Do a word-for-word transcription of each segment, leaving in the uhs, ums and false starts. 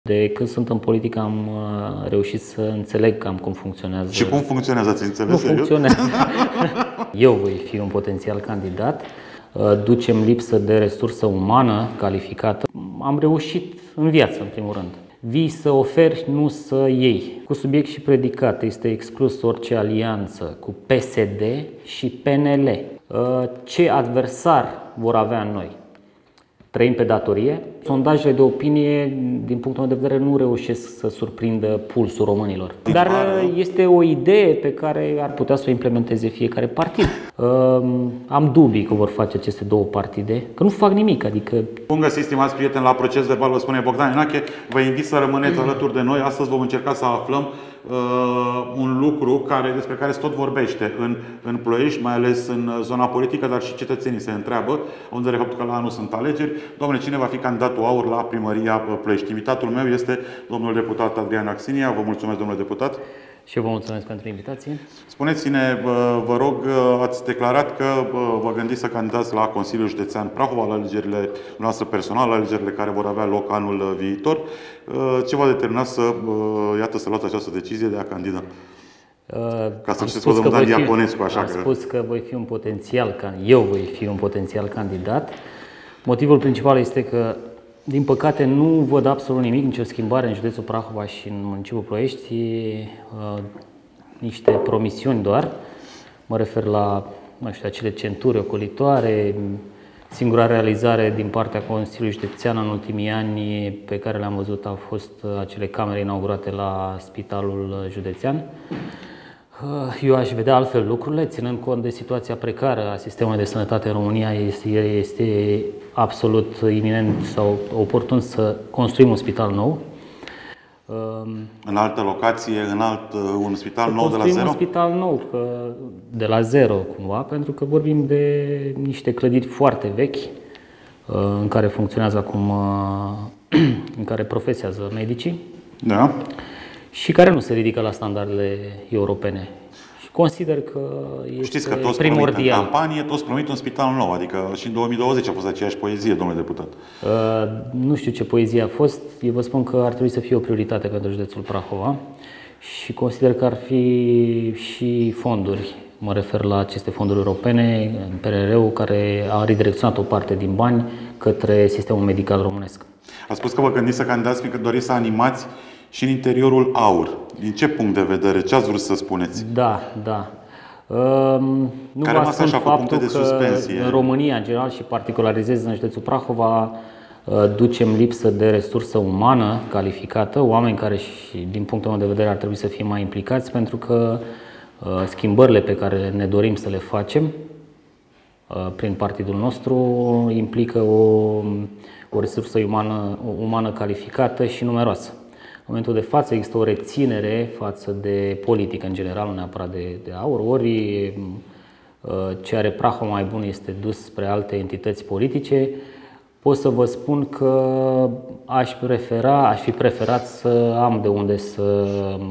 De când sunt în politică am reușit să înțeleg cam cum funcționează. Și cum funcționează, ați înțeles? Nu funcționează. Eu voi fi un potențial candidat. Ducem lipsă de resursă umană calificată. Am reușit în viață, în primul rând. Vii să oferi, nu să iei. Cu subiect și predicat este exclus orice alianță cu P S D și P N L. Ce adversar vor avea noi? Trăim pe datorie. Sondajele de opinie, din punctul meu de vedere, nu reușesc să surprindă pulsul românilor. Dar este o idee pe care ar putea să o implementeze fiecare partid. Am dubii că vor face aceste două partide, că nu fac nimic. Adică... Bun găsit, stimați prieteni, la Proces Verbal, vă spune Bogdan Inache. Vă invit să rămâneți alături de noi. Astăzi vom încerca să aflăm uh, un lucru care, despre care se tot vorbește în, în Ploiești, mai ales în zona politică, dar și cetățenii se întreabă, unde de fapt că la anul sunt alegeri. Domnule, cine va fi candidatul AUR la primăria Ploiești? Invitatul meu este domnul deputat Adrian Axinia. Vă mulțumesc, domnule deputat. Și eu vă mulțumesc pentru invitație. Spuneți-ne, vă rog, ați declarat că vă gândiți să candidați la Consiliul Județean Prahova, la alegerile noastre personale, la alegerile care vor avea loc anul viitor. Ce v-a determinat să, iată, să luați această decizie de a candida? Ca să știți, vă dăm Diaconescu, așa că... Am spus că voi fi un potențial, eu voi fi un potențial candidat. Motivul principal este că, din păcate, nu văd absolut nimic, nicio schimbare în județul Prahova și în municipiul Ploiești, uh, niște promisiuni doar. Mă refer la, nu știu, acele centuri ocolitoare, singura realizare din partea Consiliului Județean în ultimii ani pe care le-am văzut au fost acele camere inaugurate la Spitalul Județean. Eu aș vedea altfel lucrurile, ținând cont de situația precară a sistemului de sănătate în România. Este, este absolut iminent sau oportun să construim un spital nou. În altă locație, în alt, un spital să nou de la zero? un spital nou, de la zero cumva, pentru că vorbim de niște clădiri foarte vechi, în care funcționează acum, în care profesează medicii. Da. Și care nu se ridică la standardele europene. Și consider că este Știți că toți primordial. promit în campanie, toți promit un spital nou, adică și în două mii douăzeci a fost aceeași poezie, domnule deputat. Uh, nu știu ce poezie a fost, eu vă spun că ar trebui să fie o prioritate pentru județul Prahova și consider că ar fi și fonduri, mă refer la aceste fonduri europene, P R R-ul, care a redirecționat o parte din bani către sistemul medical românesc. A spus că vă gândiți să candidați pentru că doriți să animați și în interiorul AUR. Din ce punct de vedere? Ce ați vrut să spuneți? Da, da. Uh, nu Care vă ascund faptul de că suspensie. în România, în general, și particularizez în județul Prahova, uh, ducem lipsă de resursă umană calificată, oameni care, și din punctul meu de vedere, ar trebui să fie mai implicați, pentru că uh, schimbările pe care ne dorim să le facem uh, prin partidul nostru implică o, o resursă umană, umană calificată și numeroasă. În momentul de față există o reținere față de politică în general, nu neapărat de, de AUR, ori ce are Prahova mai bun este dus spre alte entități politice. Pot să vă spun că aș prefera, aș fi preferat să am de unde să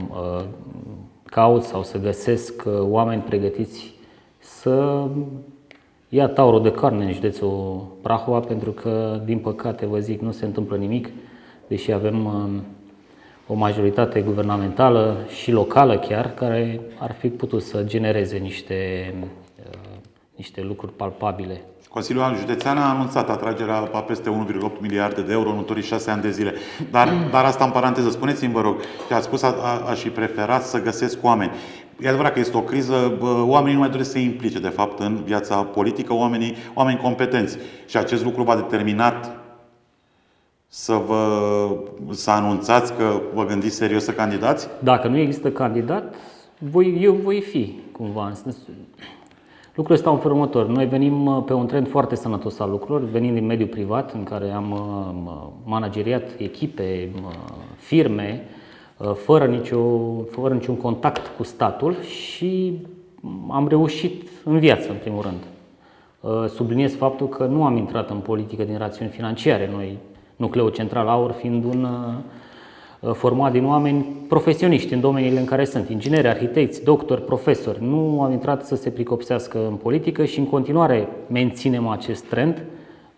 caut sau să găsesc oameni pregătiți să ia taurul de carne în județul Prahova, pentru că, din păcate, vă zic, nu se întâmplă nimic, deși avem o majoritate guvernamentală și locală chiar, care ar fi putut să genereze niște, uh, niște lucruri palpabile. Consiliul Județean a anunțat atragerea a peste unu virgulă opt miliarde de euro în următorii șase ani de zile. Dar, dar asta în paranteză, spuneți-mi, vă rog, că ați spus, a, a, aș fi preferat să găsesc oameni. E adevărat că este o criză, oamenii nu mai doresc să se implice, de fapt, în viața politică, oamenii, oameni competenți. Și acest lucru v-a determinat să vă să anunțați că vă gândiți serios să candidați? Dacă nu există candidat, voi, eu voi fi cumva. Lucrurile stau în felul următor. Noi venim pe un trend foarte sănătos al lucrurilor, venim din mediul privat, în care am manageriat echipe, firme, fără, nicio, fără niciun contact cu statul și am reușit în viață, în primul rând. Subliniez faptul că nu am intrat în politică din rațiuni financiare. Noi, Nucleul Central AUR fiind un uh, format din oameni profesioniști în domeniile în care sunt, ingineri, arhitecți, doctori, profesori. Nu au intrat să se pricopsească în politică și în continuare menținem acest trend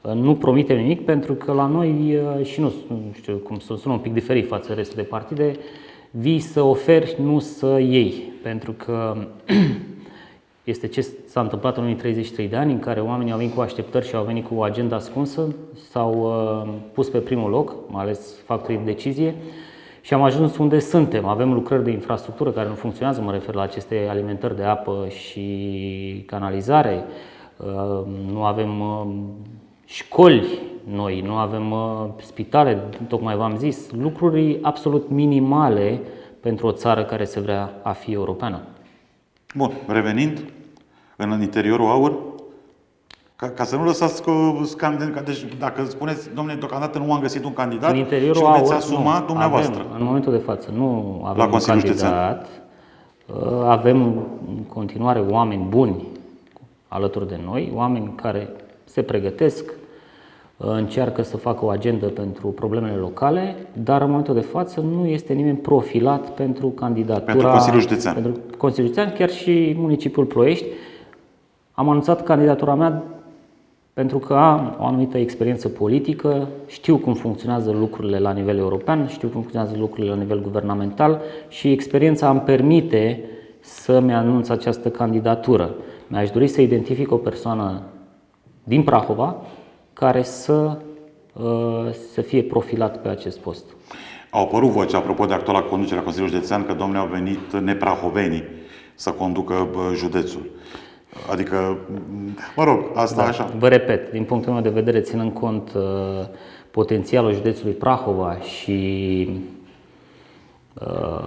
Nu promitem nimic pentru că la noi, și nu, nu știu cum să sună un pic diferit față de restul de partide, vii să oferi, nu să iei. Pentru că este ce s-a întâmplat în ultimii treizeci și trei de ani, în care oamenii au venit cu așteptări și au venit cu o agenda ascunsă, s-au uh, pus pe primul loc, mai ales factorii de decizie, și am ajuns unde suntem. Avem lucrări de infrastructură care nu funcționează, mă refer la aceste alimentări de apă și canalizare, uh, nu avem uh, școli noi, nu avem uh, spitale, tocmai v-am zis, lucruri absolut minimale pentru o țară care se vrea a fi europeană. Bun, revenind în interiorul AUR, ca, ca să nu lăsați scandal, deci dacă spuneți, domnule, deocamdată nu am găsit un candidat în interiorul și o veți AUR, asuma nu, dumneavoastră. Avem, în momentul de față nu avem la un candidat, avem în continuare oameni buni alături de noi, oameni care se pregătesc, încearcă să facă o agendă pentru problemele locale, dar în momentul de față nu este nimeni profilat pentru candidatura pentru Consiliul Județean. Pentru Consiliul Județean, chiar și municipiul Ploiești. Am anunțat candidatura mea pentru că am o anumită experiență politică, știu cum funcționează lucrurile la nivel european, știu cum funcționează lucrurile la nivel guvernamental și experiența îmi permite să-mi anunț această candidatură. Mi-aș dori să identific o persoană din Prahova care să, să fie profilat pe acest post. Au apărut voci, apropo de actuala conducere a Consiliului Județean, că domnule au venit neprahovenii să conducă județul. Adică, mă rog, asta da, așa. Vă repet, din punctul meu de vedere, ținând cont uh, potențialul județului Prahova și uh,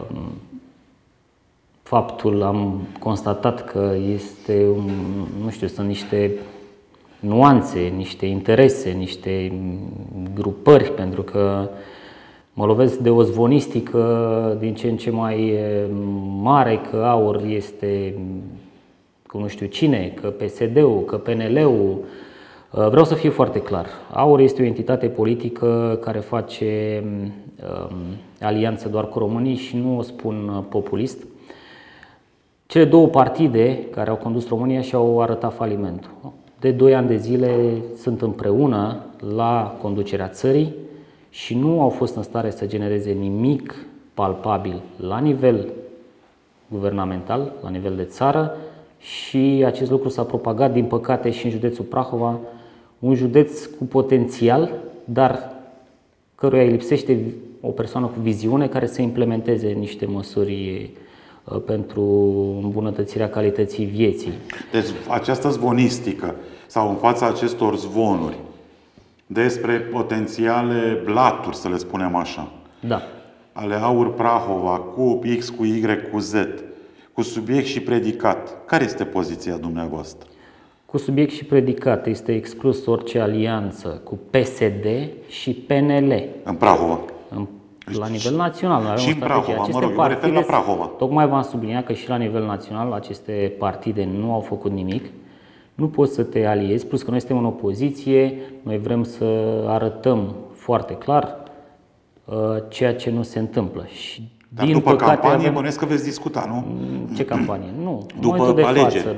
faptul, am constatat că este, un, nu știu, sunt niște nuanțe, niște interese, niște grupări, pentru că mă lovesc de o zvonistică din ce în ce mai mare că AUR este cu nu știu cine, că P S D-ul, că P N L-ul. Vreau să fiu foarte clar. AUR este o entitate politică care face um, alianță doar cu românii și nu o spun populist. Cele două partide care au condus România și-au arătat falimentul. De doi ani de zile sunt împreună la conducerea țării și nu au fost în stare să genereze nimic palpabil la nivel guvernamental, la nivel de țară, și acest lucru s-a propagat, din păcate, și în județul Prahova, un județ cu potențial, dar căruia îi lipsește o persoană cu viziune care să implementeze niște măsuri pentru îmbunătățirea calității vieții. Deci această zvonistică sau în fața acestor zvonuri despre potențiale blaturi, să le spunem așa, da, ale AUR Prahova cu X, cu Y, cu Z, cu subiect și predicat, care este poziția dumneavoastră? Cu subiect și predicat este exclus orice alianță cu P S D și P N L. În Prahova? În La nivel național, noi avem și o în strategie. Prahova, Aceste mă rog, mă refer la Prahova. Tocmai v-am subliniat că și la nivel național aceste partide nu au făcut nimic. Nu poți să te aliezi, plus că noi suntem în opoziție, noi vrem să arătăm foarte clar uh, ceea ce nu se întâmplă. Și Dar din după păcate campanie, avem... bănuiesc că veți discuta, nu? Ce campanie? Nu. În După momentul de alegeri. față,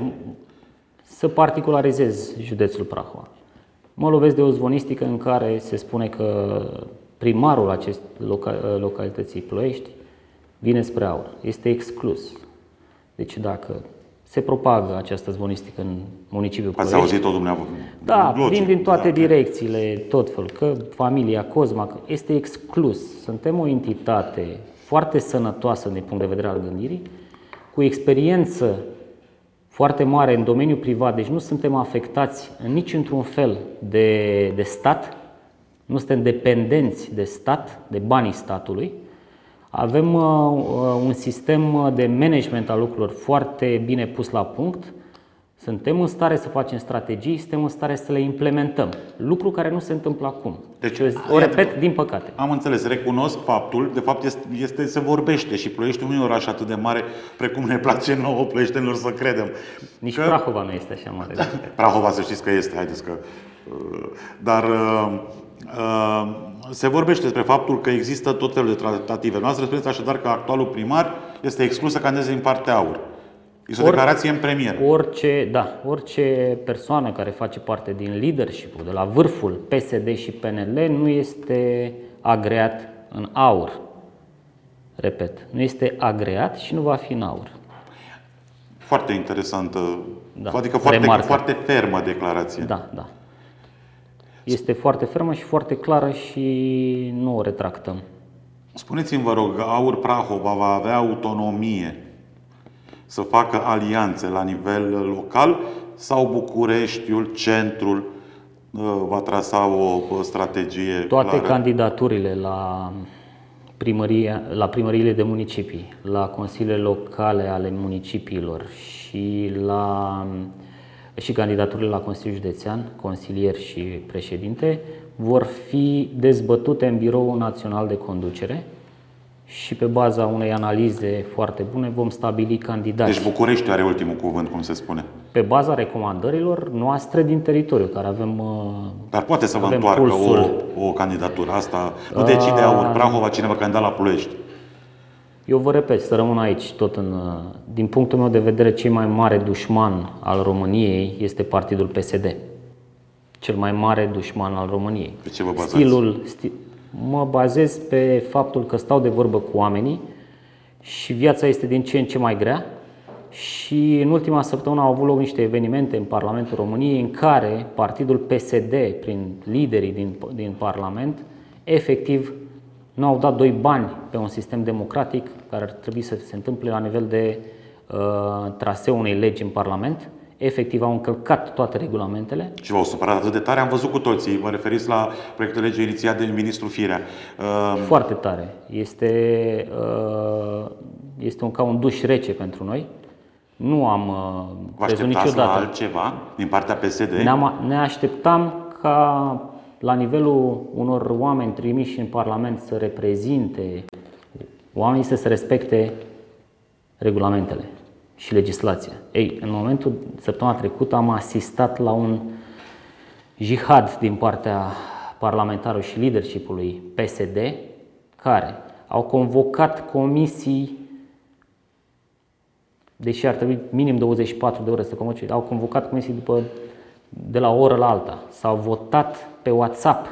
să particularizez județul Prahova. Mă lovesc de o zvonistică în care se spune că primarul acestei localității Ploiești vine spre AUR. Este exclus. Deci dacă se propagă această zvonistică în municipiul Ploiești... Ați auzit-o dumneavoastră? Da, Logic, vin din toate da, direcțiile, tot felul, că familia Cosma este exclus. Suntem o entitate foarte sănătoasă din punct de vedere al gândirii, cu experiență foarte mare în domeniul privat, deci nu suntem afectați în nici într-un fel de, de stat, nu suntem dependenți de stat, de banii statului. Avem uh, un sistem de management al lucrurilor foarte bine pus la punct. Suntem în stare să facem strategii, suntem în stare să le implementăm. Lucru care nu se întâmplă acum. Deci, o repet, din păcate. Am înțeles, recunosc faptul, de fapt este, este, se vorbește și Ploiești nu e un oraș atât de mare precum ne place nouă ploieștenilor să credem. Nici că... Prahova nu este așa mare. Prahova să știți că este, haideți că... Dar uh, uh, se vorbește despre faptul că există tot felul de tratative. Noastră spuneți așadar că actualul primar este exclus să candideze în partea AUR. Este o declarație în premier. Orice, da, orice persoană care face parte din leadership-ul, de la vârful P S D și P N L, nu este agreat în aur. Repet, nu este agreat și nu va fi în aur. Foarte interesantă, da, adică foarte, foarte fermă declarație. Da, da. Este foarte fermă și foarte clară și nu o retractăm. Spuneți-mi, vă rog, Aur Prahova va avea autonomie să facă alianțe la nivel local sau Bucureștiul, centrul, va trasa o strategie Toate clară? Candidaturile la, primăria, la primăriile de municipii, la consiliile locale ale municipiilor și, la, și candidaturile la Consiliul Județean, consilier și președinte, vor fi dezbătute în Biroul Național de Conducere și pe baza unei analize foarte bune vom stabili candidați. Deci București are ultimul cuvânt, cum se spune. Pe baza recomandărilor noastre din teritoriu, care avem. Dar poate să vă întoarcă o, o candidatură. Asta nu decide Aur Prahova cine va candida la Ploiești. Eu vă repet, să rămân aici, tot în. Din punctul meu de vedere, cel mai mare dușman al României este partidul P S D. Cel mai mare dușman al României. Pe ce vă bazați? Stilul, stil, mă bazez pe faptul că stau de vorbă cu oamenii și viața este din ce în ce mai grea. Și în ultima săptămână au avut loc niște evenimente în Parlamentul României în care partidul P S D, prin liderii din, din Parlament, efectiv nu au dat doi bani pe un sistem democratic care ar trebui să se întâmple la nivel de uh, traseu unei legi în Parlament. Efectiv au încălcat toate regulamentele. Și v-au supărat atât de tare? Am văzut cu toții. Vă referiți la proiectul de lege inițiat de ministrul Firea. Uh... Foarte tare. Este, uh, este un, ca un duș rece pentru noi. Nu am Vă crezut așteptați niciodată. la altceva din partea P S D? Ne așteptam ca la nivelul unor oameni trimiși în Parlament să reprezinte oamenii, să se respecte regulamentele și legislația. Ei, în momentul, săptămâna trecută, am asistat la un jihad din partea parlamentarului și leadership-ului P S D, care au convocat comisii, deși ar trebui minim douăzeci și patru de ore să convoce, au convocat comisii după, de la o oră la alta. S-au votat pe WhatsApp.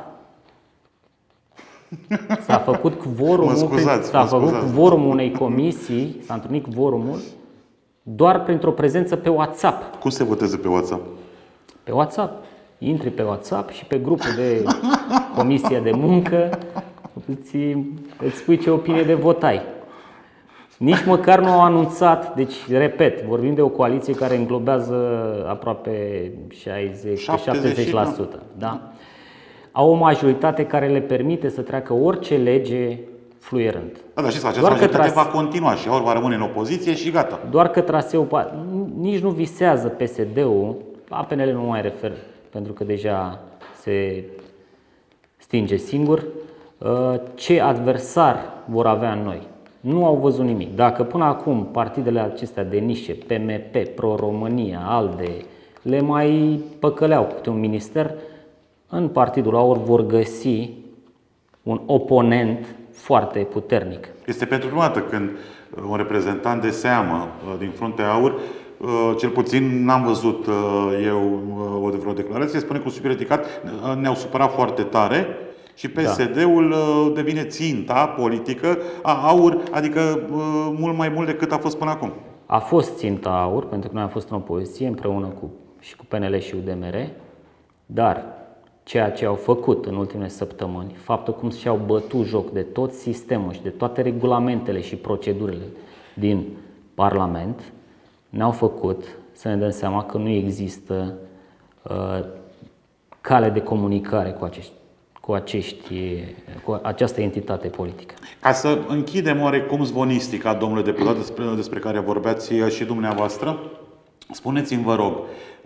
S-a făcut quorumul, s-a făcut quorumul unei comisii, s-a întâlnit quorumul doar printr-o prezență pe WhatsApp. Cum se votează pe WhatsApp? Pe WhatsApp. Intri pe WhatsApp și pe grupul de comisia de muncă îți, îți spui ce opinie de vot ai. Nici măcar nu au anunțat, deci, repet, vorbim de o coaliție care înglobează aproape șaizeci, șaptezeci la sută. Da? Au o majoritate care le permite să treacă orice lege fluierând. Da, dar știți că această majoritate va continua și ori va rămâne în opoziție și gata. Doar că traseul, nici nu visează P S D-ul, la P N L nu mai refer, pentru că deja se stinge singur, ce adversar vor avea în noi. Nu au văzut nimic. Dacă până acum partidele acestea de nișe, P M P, Pro-România, ALDE, le mai păcăleau cu câte un minister, în Partidul Aur vor găsi un oponent foarte puternic. Este pentru prima dată când un reprezentant de seamă din Fruntea Aur, cel puțin n-am văzut eu o de vreo declarație, spune cu subiect ridicat, ne-au supărat foarte tare. Și P S D-ul da. devine ținta politică a Aur, adică mult mai mult decât a fost până acum. A fost ținta Aur, pentru că noi am fost în opoziție împreună cu, și cu P N L și U D M R, dar ceea ce au făcut în ultimele săptămâni, faptul cum și-au bătut joc de tot sistemul și de toate regulamentele și procedurile din Parlament, ne-au făcut să ne dăm seama că nu există uh, cale de comunicare cu acești Cu, acești, cu această entitate politică. Ca să închidem oarecum zvonistica, domnule deputat, despre, despre care vorbeați și dumneavoastră, spuneți-mi, vă rog,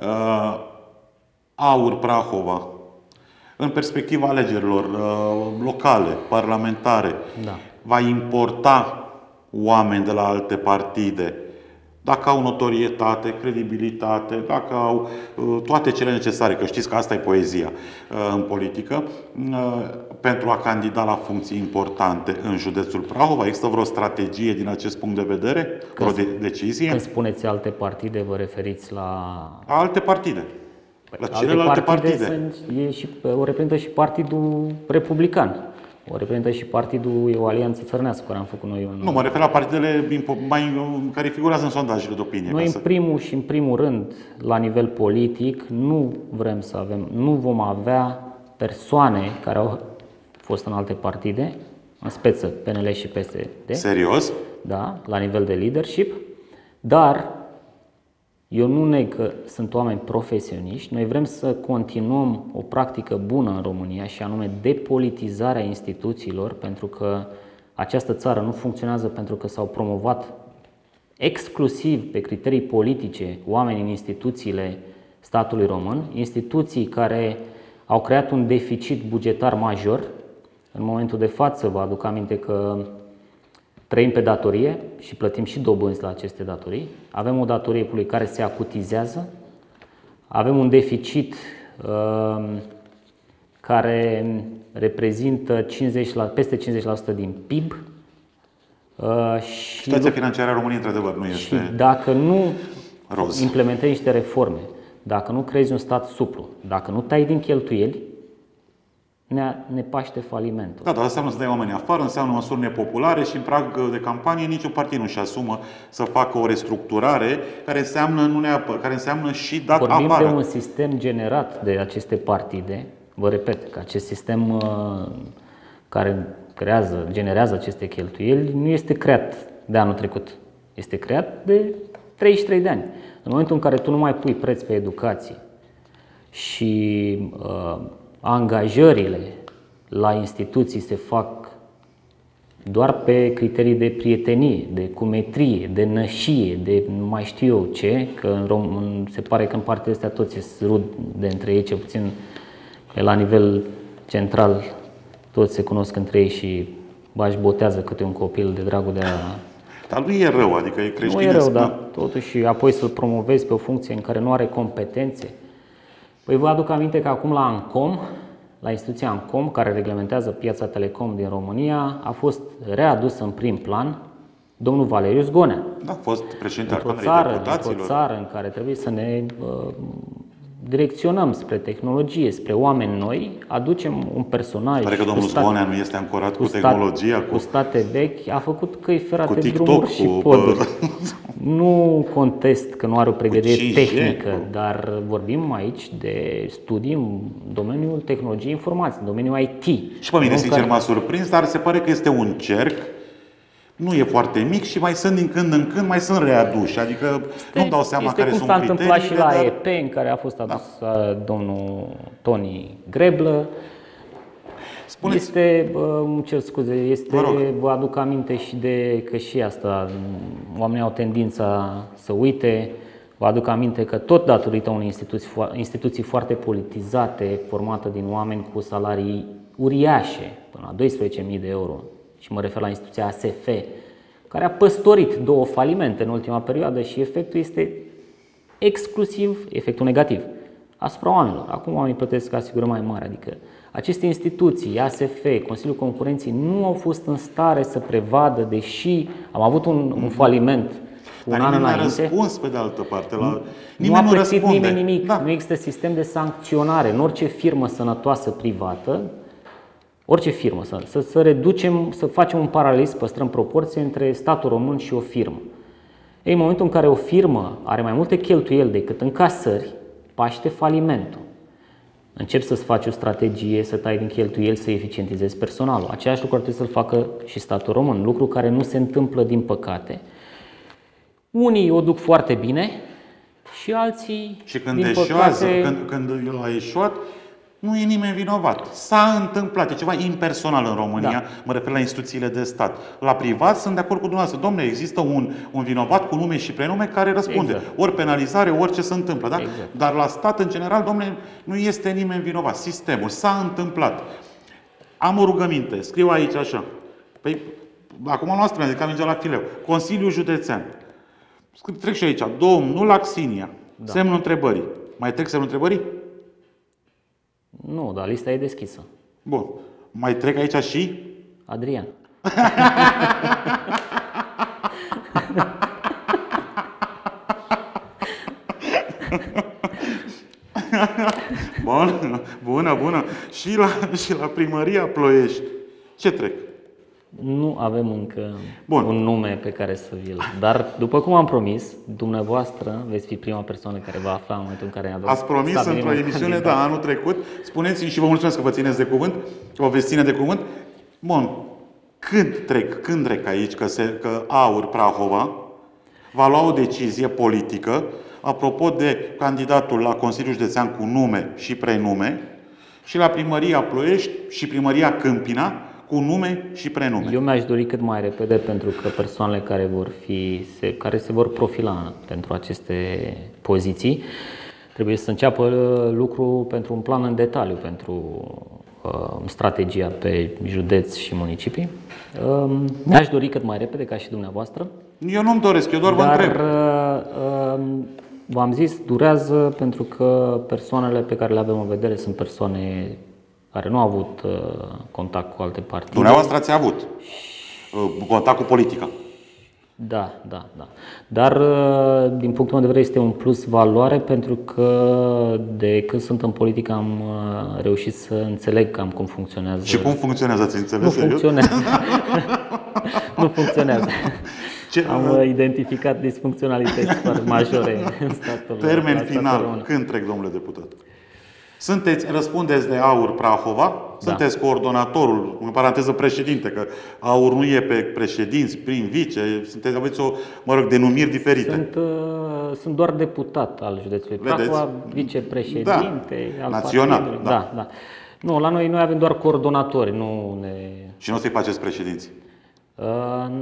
Aur Prahova, în perspectiva alegerilor locale, parlamentare, da. va importa oameni de la alte partide, dacă au notorietate, credibilitate, dacă au toate cele necesare, că știți că asta e poezia în politică, pentru a candida la funcții importante în județul Prahova? Există vreo strategie din acest punct de vedere? Vreo de decizie? Când spuneți alte partide, vă referiți la... Alte partide. La celelalte partide. partide. Sunt, e și, o reprezintă și Partidul Republican. O reprezintă și partidul, e o alianță țărnească care am făcut noi. Un... Nu, mă refer la partidele mai, care figurează în sondajele de opinie. Noi, în primul și în primul rând, la nivel politic, nu vrem să avem, nu vom avea persoane care au fost în alte partide, în speță P N L și P S D. Serios? Da, la nivel de leadership, dar eu nu neg că sunt oameni profesioniști. Noi vrem să continuăm o practică bună în România și anume depolitizarea instituțiilor, pentru că această țară nu funcționează pentru că s-au promovat exclusiv pe criterii politice oameni în instituțiile statului român, instituții care au creat un deficit bugetar major. În momentul de față vă aduc aminte că trăim pe datorie și plătim și dobânzi la aceste datorii. Avem o datorie publică care se acutizează. Avem un deficit uh, care reprezintă cincizeci la, peste cincizeci la sută din P I B. Uh, și Situația financiară a României, într-adevăr, nu este și dacă nu roz. implementezi niște reforme, dacă nu creezi un stat suplu, dacă nu tai din cheltuieli, ne, ne paște falimentul. Da, dar înseamnă să dai oamenii afară, înseamnă măsuri nepopulare și în prag de campanie niciun partid nu-și asumă să facă o restructurare care înseamnă, nu neapă, care înseamnă și dat Vorbim afară. de un sistem generat de aceste partide. Vă repet că acest sistem uh, care creează, generează aceste cheltuieli nu este creat de anul trecut. Este creat de treizeci și trei de ani. În momentul în care tu nu mai pui preț pe educație și uh, angajările la instituții se fac doar pe criterii de prietenie, de cumetrie, de nășie, de nu mai știu eu ce, că în Rom- se pare că în partele astea toți se rud de între ei, cel puțin la nivel central, toți se cunosc între ei și bași botează câte un copil de dragul de a... Dar nu e rău, adică e creștinism. Nu e rău, dar totuși apoi să-l promovezi pe o funcție în care nu are competențe. Păi vă aduc aminte că acum la ANCOM, la instituția ANCOM, care reglementează piața telecom din România, a fost readus în prim plan domnul Valeriu Zgonea. Da, a fost președinte al Într-o Camerei țară, Deputaților. într-o țară în care trebuie să ne uh, direcționăm spre tehnologie, spre oameni noi, aducem un personaj. Pare că domnul state, Zgonea nu este ancorat cu, cu stat, tehnologia, cu, cu state vechi, a făcut căi ferate, cu TikTok, drumuri și cu, poduri. Nu contest că nu are o pregătire cinci G, tehnică, cu... dar vorbim aici de studii în domeniul tehnologiei informației, în domeniul I T. Și pe mine, sincer, care... m-a surprins, dar se pare că este un cerc. Nu e foarte mic și mai sunt din când în când, mai sunt readuși. Adică nu-mi dau seama care sunt criteriile. Este cum s-a întâmplat și la dar... E P, în care a fost adus da. domnul Toni Greblă. Spuneți. Este, îmi cer scuze, este, vă, vă aduc aminte și de că și asta, oamenii au tendința să uite. Vă aduc aminte că tot datorită unei instituții, instituții foarte politizate, formată din oameni cu salarii uriașe, până la doisprezece mii de euro, și mă refer la instituția A S F, care a păstorit două falimente în ultima perioadă și efectul este exclusiv, efectul negativ, asupra oamenilor. Acum oamenii plătesc asigurări mai mari, adică aceste instituții, A S F, Consiliul Concurenței, nu au fost în stare să prevadă, deși am avut un, un faliment un Dar an nimeni înainte. nu a răspuns pe de altă parte. La... Nu, nimeni nu a plătit răspunde. nimeni nimic. Da. Nu există sistem de sancționare. În orice firmă sănătoasă privată, orice firmă, să, să, să reducem, să facem un paralelism, păstrăm proporție între statul român și o firmă. Ei, în momentul în care o firmă are mai multe cheltuieli decât încasări, paște falimentul. Începi să-ți faci o strategie, să tai din cheltuieli, să eficientizezi personalul. Același lucru ar trebui să-l facă și statul român, lucru care nu se întâmplă, din păcate. Unii o duc foarte bine și alții, și când din eșuează, păcate, când, când el a eșuat, nu e nimeni vinovat. S-a întâmplat, e ceva impersonal în România, da. Mă refer la instituțiile de stat. La privat sunt de acord cu dumneavoastră. Dom'le, există un, un vinovat cu nume și prenume care răspunde. Exact. Ori penalizare, orice se întâmplă. Da? Exact. Dar la stat, în general, dom'le, nu este nimeni vinovat. Sistemul s-a întâmplat. Am o rugăminte, scriu aici așa. Păi, acum noastră, adică am la fileu. Consiliul Județean. Trec și aici, domnul Axinia, Da. semnul întrebării. Mai trec semnul întrebării? Nu, dar lista e deschisă. Bun. Mai trec aici și? Adrian. Bun, bună, bună. Și la, și la primăria Ploiești. Ce trec? Nu avem încă Bun. un nume pe care să vi-l. Dar, după cum am promis, dumneavoastră veți fi prima persoană care va afla în momentul în care ne Ați promis stabilim într-o un emisiune, candidat. da, anul trecut. Spuneți-mi și vă mulțumesc că vă țineți de cuvânt, că vă veți ține de cuvânt. Bun. Când trec, când trec aici că, se, că Aur Prahova va lua o decizie politică apropo de candidatul la Consiliul Județean cu nume și prenume și la primăria Ploiești și primăria Câmpina cu nume și prenume. Eu mi-aș dori cât mai repede, pentru că persoanele care vor fi, se, care se vor profila pentru aceste poziții trebuie să înceapă lucru pentru un plan în detaliu pentru uh, strategia pe județ și municipii. Uh, mi-aș dori cât mai repede, ca și dumneavoastră. Eu nu-mi doresc, eu doar vă Dar, întreb. uh, uh, v-am zis, durează pentru că persoanele pe care le avem în vedere sunt persoane care nu au avut uh, contact cu alte partide. Dumneavoastră ați avut uh, contact cu politica. Da, da, da. Dar, uh, din punctul meu de vedere, este un plus valoare, pentru că de când sunt în politică am uh, reușit să înțeleg cam cum funcționează. Și cum funcționează, ați înțeles? Nu serios? funcționează. Nu funcționează. Ce, Am uh, identificat disfuncționalități foarte majore în statul. termen la statul final, român. când trec, domnule deputat? Sunteți, răspundeți de Aur Prahova, sunteți coordonatorul, în paranteză președinte, că Aur nu e pe președinți, prim, vice, sunteți, aveți o, mă rog, denumiri diferite. Sunt, uh, sunt doar deputat al județului Vedeți? Prahova, vicepreședinte Da. al Național, partidului. da. Da, da. Nu, la noi noi avem doar coordonatori, nu ne. Și nu o să-i faceți președinți. Uh,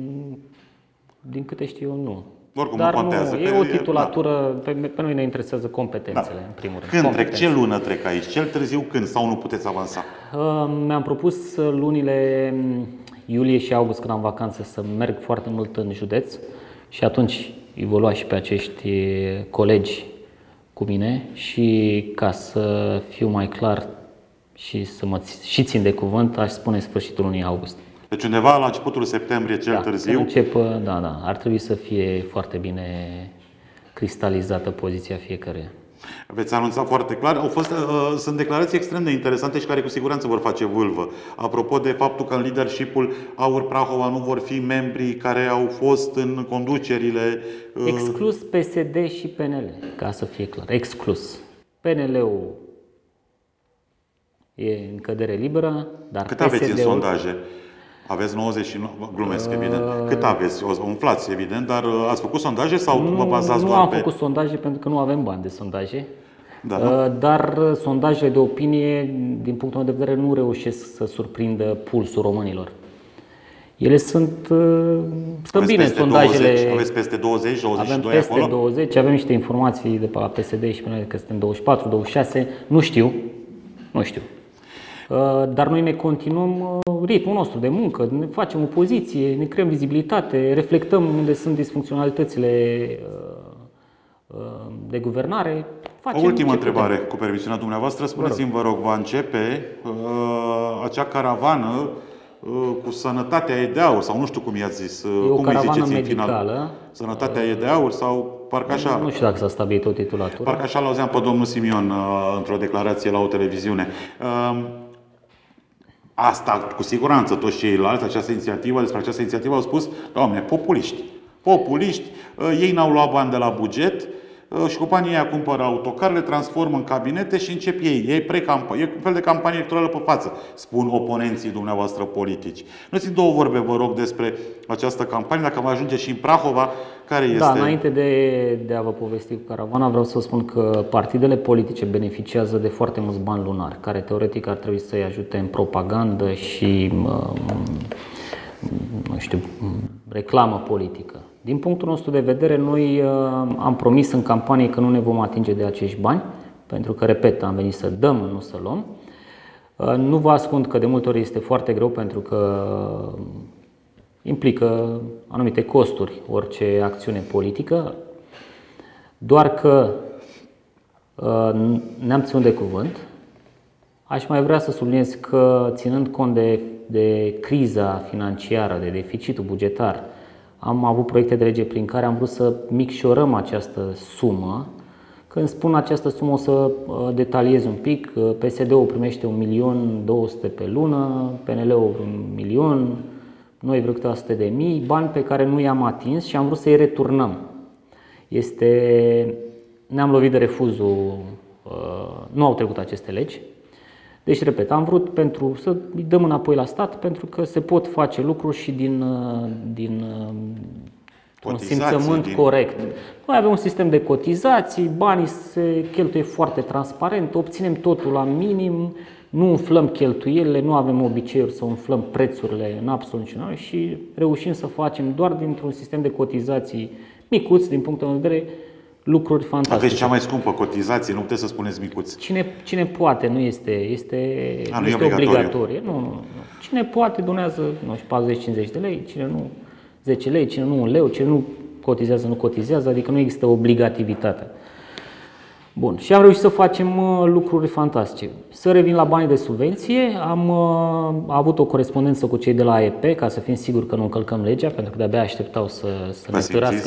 din câte știu eu, nu. Oricum, Dar nu contează, nu, că e o e- titulatură, pe, pe noi ne interesează competențele, în primul rând. Când trec? Competențe. Ce lună trec aici? Cel târziu când? Sau nu puteți avansa? Uh, Mi-am propus uh, lunile iulie și august, când am vacanță, să merg foarte mult în județ și atunci îi voi lua și pe acești colegi cu mine și, ca să fiu mai clar și să mă ț- și țin de cuvânt, aș spune sfârșitul lunii august. Deci undeva la începutul septembrie, cel Da, târziu. când încep, da, da, ar trebui să fie foarte bine cristalizată poziția fiecăruia. Veți anunța foarte clar. Au fost, uh, sunt declarații extrem de interesante și care cu siguranță vor face vâlvă. Apropo de faptul că în leadership-ul Aur Prahova nu vor fi membrii care au fost în conducerile... Uh, Exclus P S D și P N L, ca să fie clar. Exclus. P N L-ul e în cădere liberă, dar cât P S D-ul... aveți în sondaje? Aveți nouăzeci și nouă, glumesc evident. Cât aveți? O să umflați evident, dar uh, ați făcut sondaje sau Nu, vă bazați nu doar am pe... făcut sondaje pentru că nu avem bani de sondaje. Da, nu? Uh, Dar sondajele de opinie, din punctul meu de vedere, nu reușesc să surprindă pulsul românilor. Ele sunt... uh, Stăm Aveți bine peste sondajele. douăzeci, aveți peste douăzeci, douăzeci și Avem doi peste acolo? douăzeci, avem niște informații de pe la P S D și pe noi că suntem douăzeci și patru, douăzeci și șase, nu știu, nu știu. Uh, Dar noi ne continuăm uh, ritmul nostru de muncă, ne facem opoziție, ne creăm vizibilitate, reflectăm unde sunt disfuncționalitățile uh, uh, de guvernare. O Facem ultimă ce întrebare, cu permisiunea dumneavoastră. Spuneți-mi, vă rog, va începe uh, acea caravană uh, cu sănătatea e de aur, sau nu știu cum i-ați zis, uh, E o cum îi caravană ziceți în final? medicală. Sănătatea e de aur sau parcă așa? Nu știu dacă s-a stabilit o titulatură. Parcă așa l-auzeam pe domnul Simion uh, într-o declarație la o televiziune. Uh, Asta, cu siguranță, toți ceilalți, această inițiativă, despre această inițiativă au spus, doamne, populiști. Populiști, uh, ei n-au luat bani de la buget uh, și compania aia cumpără autocar, le transformă în cabinete și încep ei. Ei pre-campanie, e un fel de campanie electorală pe față, spun oponenții dumneavoastră politici. Nu țin două vorbe, vă rog, despre această campanie, dacă mai ajunge și în Prahova, care este... Da, înainte de, de a vă povesti cu caravana, vreau să vă spun că partidele politice beneficiază de foarte mulți bani lunari, care teoretic ar trebui să-i ajute în propagandă și, nu știu, reclamă politică. Din punctul nostru de vedere, noi am promis în campanie că nu ne vom atinge de acești bani, pentru că, repet, am venit să dăm, nu să luăm. Nu vă ascund că de multe ori este foarte greu, pentru că implică anumite costuri, orice acțiune politică, doar că ne-am ținut de cuvânt. Aș mai vrea să subliniez că, ținând cont de, de criza financiară, de deficitul bugetar, am avut proiecte de lege prin care am vrut să micșorăm această sumă. Când spun această sumă o să detaliez un pic. P S D-ul primește un milion două sute pe lună, P N L-ul un milion, noi vreo câteva sute de mii, bani pe care nu i-am atins și am vrut să-i returnăm. Este... Ne-am lovit de refuzul, nu au trecut aceste legi. Deci, repet, am vrut pentru, să îi dăm înapoi la stat, pentru că se pot face lucruri și din, din un simțământ din... corect. Noi avem un sistem de cotizații, banii se cheltuie foarte transparent, obținem totul la minim, nu umflăm cheltuielile, nu avem obiceiuri să umflăm prețurile în absolut niciun și reușim să facem doar dintr-un sistem de cotizații micuț, din punctul meu de vedere, lucruri fantastice. Aveți cea mai scumpă cotizație, nu puteți să spuneți micuț. Cine, cine poate, nu este, este, A, nu este obligatorie. Nu, nu, nu. Cine poate donează nu știu, patruzeci cincizeci de lei, cine nu zece lei, cine nu un leu, cine nu cotizează, nu cotizează, adică nu există obligativitate. Bun, și am reușit să facem uh, lucruri fantastice. Să revin la banii de subvenție, am uh, avut o corespondență cu cei de la A E P ca să fim siguri că nu încălcăm legea, pentru că de-abia așteptau să, să ne târască.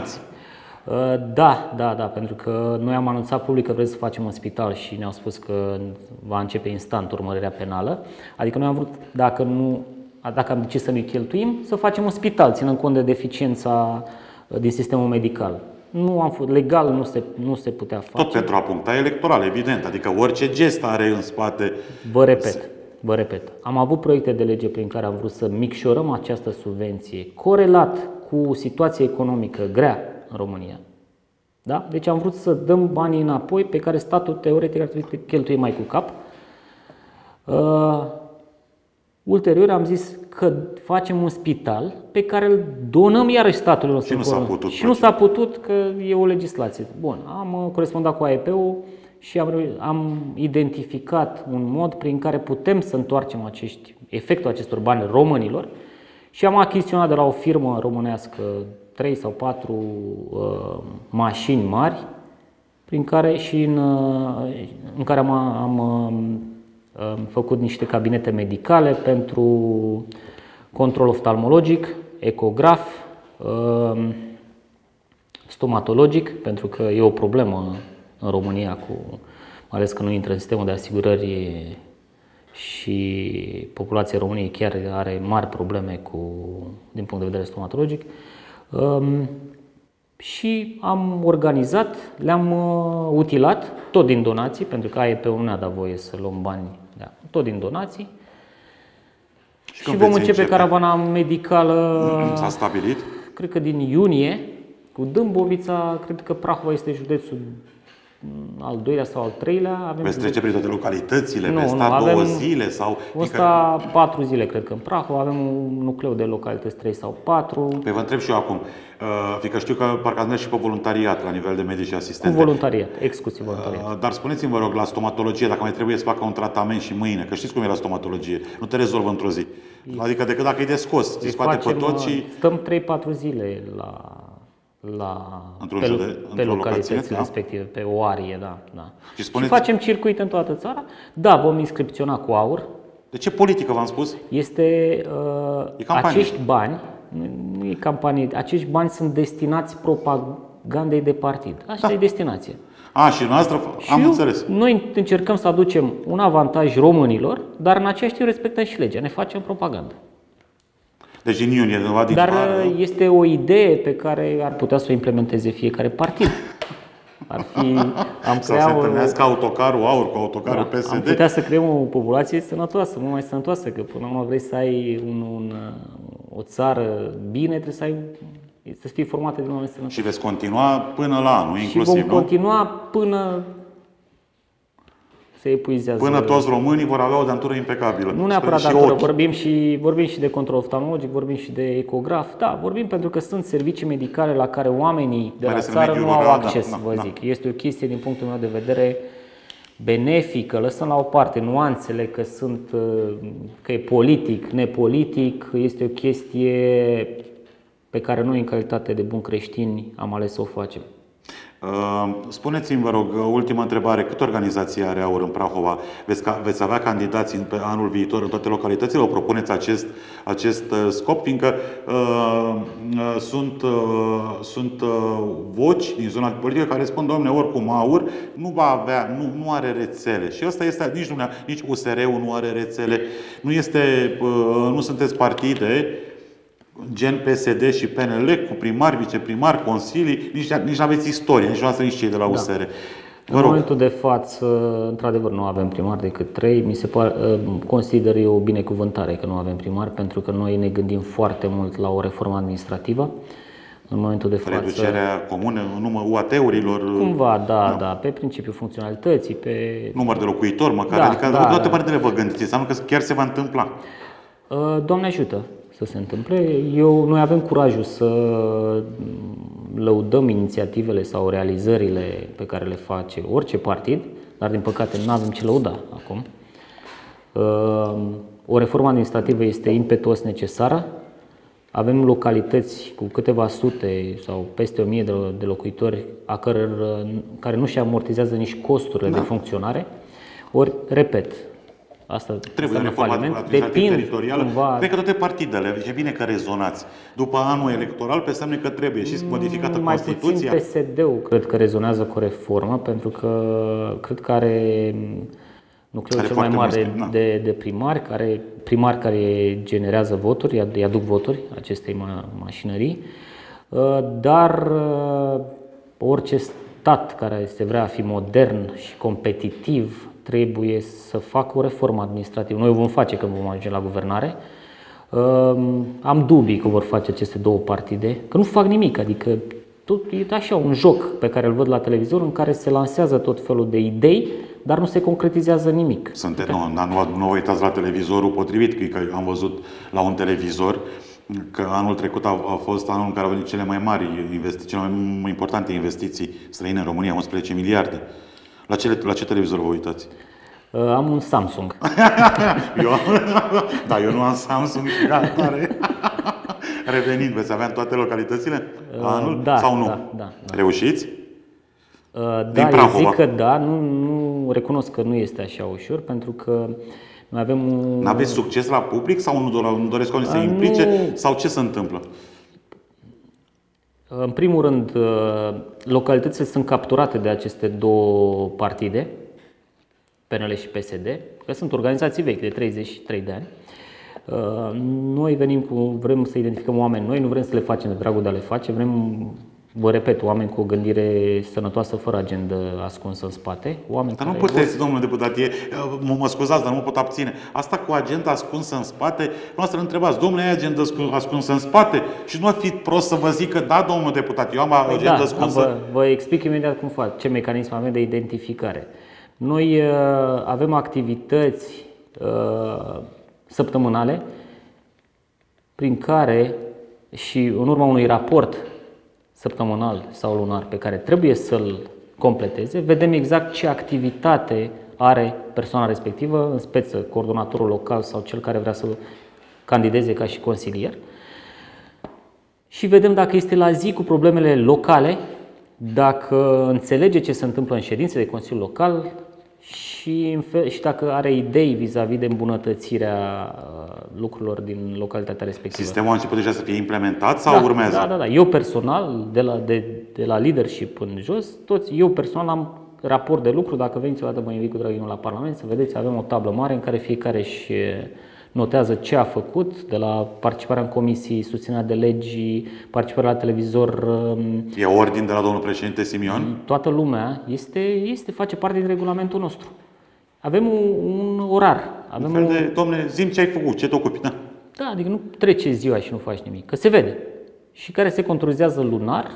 Da, da, da, pentru că noi am anunțat public că vrem să facem un spital și ne-au spus că va începe instant urmărirea penală. Adică noi am vrut, dacă, nu, dacă am decis să nu-i cheltuim, să facem un spital, ținând cont de deficiența din sistemul medical. Nu am fost, legal nu se, nu se putea face. Tot pentru a puncta electoral, evident, adică orice gest are în spate. Vă repet, vă repet, am avut proiecte de lege prin care am vrut să micșorăm această subvenție corelat cu situația economică grea în România. Da? Deci am vrut să dăm banii înapoi pe care statul teoretic ar trebui să cheltuie mai cu cap. Uh, ulterior am zis că facem un spital pe care îl donăm iarăși statului nostru. Și nu s-a putut. Și nu s-a putut că e o legislație. Bun, am corespondat cu A E P-ul și am, am identificat un mod prin care putem să întoarcem acești, efectul acestor bani românilor și am achiziționat de la o firmă românească trei sau patru uh, mașini mari prin care și în, uh, în care am, am uh, făcut niște cabinete medicale pentru control oftalmologic, ecograf, uh, stomatologic, pentru că e o problemă în România, cu, mai ales că nu intră în sistemul de asigurări și populația României chiar are mari probleme cu, din punct de vedere stomatologic. Um, și am organizat, le-am uh, utilat, tot din donații, pentru că A E P-ul nu ne-a dat voie să luăm bani, da, tot din donații. Și, și vom începe, începe caravana medicală. S-a stabilit? Cred că din iunie, cu Dâmbovița, cred că Prahova este județul al doilea sau al treilea. Avem veți trece prin toate localitățile, nu, veți sta nu, două avem, zile sau... O sta patru zile, cred că în Prahova, avem un nucleu de localități trei sau patru. Păi vă întreb și eu acum, fiindcă știu că parcă ați mers și pe voluntariat la nivel de medici și asistente. Cu voluntariat, exclusiv voluntariat. Dar spuneți-mi, vă rog, la stomatologie, dacă mai trebuie să facă un tratament și mâine, că știți cum e la stomatologie, nu te rezolvă într-o zi. Adică decât dacă e de scos, ți scoate pe tot și... Stăm trei patru zile la... La, pe, jude, pe localitățile da? respective, pe o arie, da, da. Și, spuneți... și facem circuit în toată țara. Da, vom inscripționa cu aur. De ce politică v-am spus? Este uh, acești bani, nu e campanie, acești bani sunt destinați propagandei de partid. Asta da. e destinație. A, și noastră am și înțeles. Noi încercăm să aducem un avantaj românilor, dar în același timp respectăm și legea, ne facem propagandă. Deci în iunie, din Dar este o idee pe care ar putea să o implementeze fiecare partid. Ar fi, am să se întâlnească o... autocarul AUR cu autocarul da, P S D. Am putea să creăm o populație sănătoasă, mult mai sănătoasă, că până la urmă vrei să ai un, un, o țară bine, trebuie să ai să fie formată din oameni sănătoși. Și veți continua până la anul, inclusiv, Și vom nu? continua până se epuizează. Până toți românii vor avea o dentură impecabilă. Nu neapărat dentură, vorbim și, vorbim și de control oftalmologic, vorbim și de ecograf. Da, vorbim pentru că sunt servicii medicale la care oamenii de la țară nu au acces, vă zic. Este o chestie din punctul meu de vedere benefică, lăsăm la o parte nuanțele că sunt, că e politic, nepolitic, este o chestie pe care noi în calitate de buni creștini am ales să o facem. Spuneți-mi, vă rog, ultima întrebare. Câte organizații are AUR în Prahova? Veți, ca, veți avea candidați pe anul viitor în toate localitățile? O propuneți acest, acest scop? Fiindcă uh, sunt, uh, sunt uh, voci din zona politică care spun, domne, oricum AUR nu va avea, nu, nu are rețele. Și asta este, nici, nici U S R-ul nu are rețele. Nu, este, uh, nu sunteți partide gen P S D și P N L cu primari, viceprimari, consilii, nici, nici nu aveți istorie, nici noastră, nici cei de la U S R. Da. În momentul de față, într-adevăr, nu avem primari decât trei. Mi se pare, consider eu o binecuvântare că nu avem primari, pentru că noi ne gândim foarte mult la o reformă administrativă. În momentul de față, reducerea comună, numărul U A T-urilor. Cumva, da, da, da, pe principiul funcționalității, pe număr de locuitori, măcar, da, adică da, toate da. partidele vă gândiți, înseamnă că chiar se va întâmpla. Doamne ajută să se întâmple. Eu, noi avem curajul să lăudăm inițiativele sau realizările pe care le face orice partid, dar din păcate nu avem ce lăuda acum. O reformă administrativă este impetuos necesară. Avem localități cu câteva sute sau peste o mie de locuitori a căror, care nu și amortizează nici costurile da. de funcționare. Ori, repet, asta trebuie reformat administrativ teritorial. Cumva... Cred că toate partidele, e bine că rezonați. După anul electoral, pe semne că trebuie și modificată mai Constituția. Mai puțin P S D-ul cred că rezonează cu o reformă, pentru că cred că are nucleul cel mai mare mult, de, de primari, care, primari care generează voturi, îi aduc voturi acestei ma mașinării. Dar orice stat care se vrea a fi modern și competitiv trebuie să facă o reformă administrativă. Noi o vom face când vom ajunge la guvernare. Am dubii că vor face aceste două partide, că nu fac nimic, adică tot e așa un joc pe care îl văd la televizor în care se lansează tot felul de idei, dar nu se concretizează nimic. Sunte, nu, nu, nu vă uitați la televizorul potrivit, că am văzut la un televizor că anul trecut a, a fost anul în care au venit cele mai mari investiții, cele mai importante investiții străine în România, unsprezece miliarde. La ce, la ce televizor vă uitați? Uh, am un Samsung. eu, da, eu nu am Samsung și tare. Revenind, veți avea în toate localitățile anul da, sau nu? Da, da, da. Reușiți? Uh, da, eu zic că da, nu, nu recunosc că nu este așa ușor, pentru că noi avem un... N-aveți succes la public sau nu, do nu doresc să se implice? Nu... Sau ce se întâmplă? În primul rând, localitățile sunt capturate de aceste două partide, P N L și P S D, că sunt organizații vechi de treizeci și trei de ani. Noi venim cu, vrem să identificăm oameni noi, nu vrem să le facem de dragul de a le face, vrem, vă repet, oameni cu o gândire sănătoasă, fără agendă ascunsă în spate. Oameni dar nu puteți, domnule deputat, e, mă, mă scuzați, dar nu mă pot abține. Asta cu agenda ascunsă în spate, noastră întrebați, domnule, ai agenda ascunsă în spate? Și nu ar fi prost să vă zic că da, domnule deputat, eu am agenda da, ascunsă. Vă, vă explic imediat cum fac, ce mecanism avem de identificare. Noi uh, avem activități uh, săptămânale prin care și în urma unui raport săptămânal sau lunar pe care trebuie să-l completeze, vedem exact ce activitate are persoana respectivă, în speță coordonatorul local sau cel care vrea să candideze ca și consilier, și vedem dacă este la zi cu problemele locale, dacă înțelege ce se întâmplă în ședințe de Consiliul Local și, și dacă are idei vis-a-vis de îmbunătățirea lucrurilor din localitatea respectivă. Sistemul a început deja să fie implementat sau da, urmează? Da, da, da. Eu personal, de la, de, de la leadership în jos, toți, eu personal am raport de lucru. Dacă veniți o dată, mă invit cu dragul la Parlament, să vedeți, avem o tablă mare în care fiecare își notează ce a făcut, de la participarea în comisii, susținerea de legi, participarea la televizor. E ordin de la domnul președinte Simion? Toată lumea este, este, face parte din regulamentul nostru. Avem un, un orar. Avem un fel de, un... domne, zi-mi ce ai făcut, ce te ocupi, da? Da, adică nu trece ziua și nu faci nimic, că se vede. Și care se controlizează lunar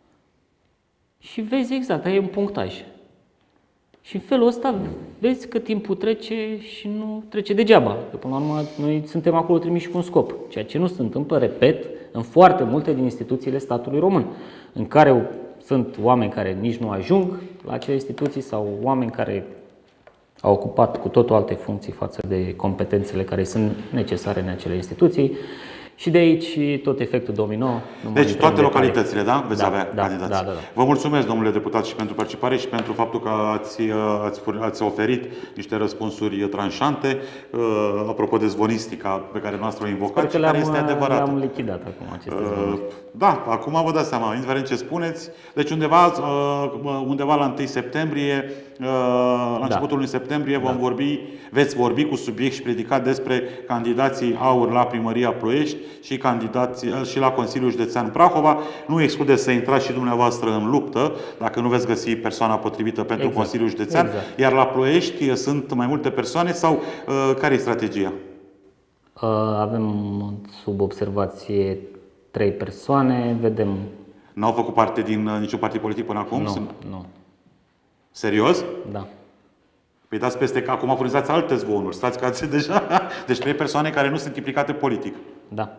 și vezi exact, ai un punctaj. Și în felul ăsta vezi că timpul trece și nu trece degeaba. Că până la urmă noi suntem acolo trimiși cu un scop. Ceea ce nu se întâmplă, repet, în foarte multe din instituțiile statului român, în care sunt oameni care nici nu ajung la acele instituții sau oameni care au ocupat cu totul alte funcții față de competențele care sunt necesare în acele instituții. Și de aici tot efectul domino. Deci toate localitățile, da? Veți da, avea da, candidați. Da, da, da. Vă mulțumesc, domnule deputat, și pentru participare și pentru faptul că ați, ați, ați oferit niște răspunsuri tranșante. Apropo de zvonistica pe care noastră o invocați, care este adevărată. Le-am lichidat acum aceste zvonuri. Da, acum vă dați seama, indiferent ce spuneți. Deci undeva, undeva la întâi septembrie, la începutul lunii septembrie, vom da. vorbi, veți vorbi cu subiect și predicat despre candidații aur la Primăria Ploiești și, candidații, și la Consiliul Județean Prahova. Nu excludeți să intrați și dumneavoastră în luptă, dacă nu veți găsi persoana potrivită pentru exact. Consiliul Județean. Exact. Iar la Ploiești sunt mai multe persoane sau uh, care e strategia? Uh, avem sub observație trei persoane, vedem. N-au făcut parte din uh, niciun partid politic până acum? Nu, sunt... nu. Serios? Da. Păi dați peste că acum furnizați alte zvonuri. Stați că ați deja... Deci trei persoane care nu sunt implicate politic. Da.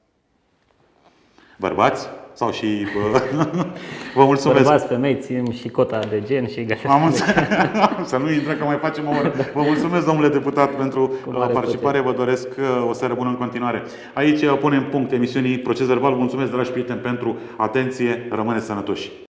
Bărbați? Sau și... Vă mulțumesc. Bărbați, femei, ținem și cota de gen și gata. Am Să nu intră că mai facem o oră. Vă mulțumesc, domnule deputat, pentru participare. Vă doresc o seară bună în continuare. Aici punem punct emisiunii Proces Verbal. Vă mulțumesc, dragi prieteni, pentru atenție. Rămâneți sănătoși.